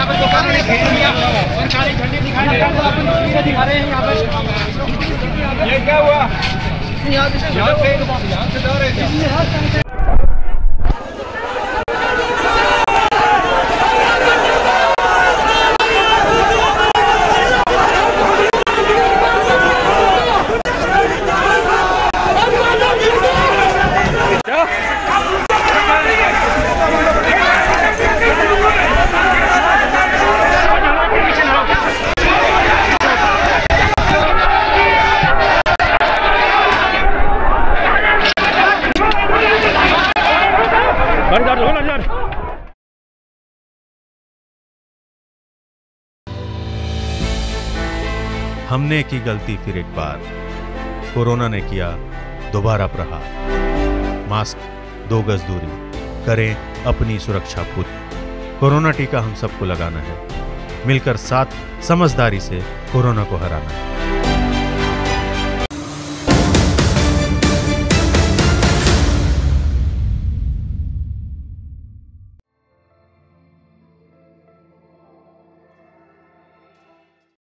ये क्या हुआ? यहाँ से जा रहे थे। हमने की गलती फिर एक बार, कोरोना ने किया दोबारा प्रहार। मास्क, 2 गज दूरी, करें अपनी सुरक्षा पूरी। कोरोना टीका हम सबको लगाना है, मिलकर साथ समझदारी से कोरोना को हराना है।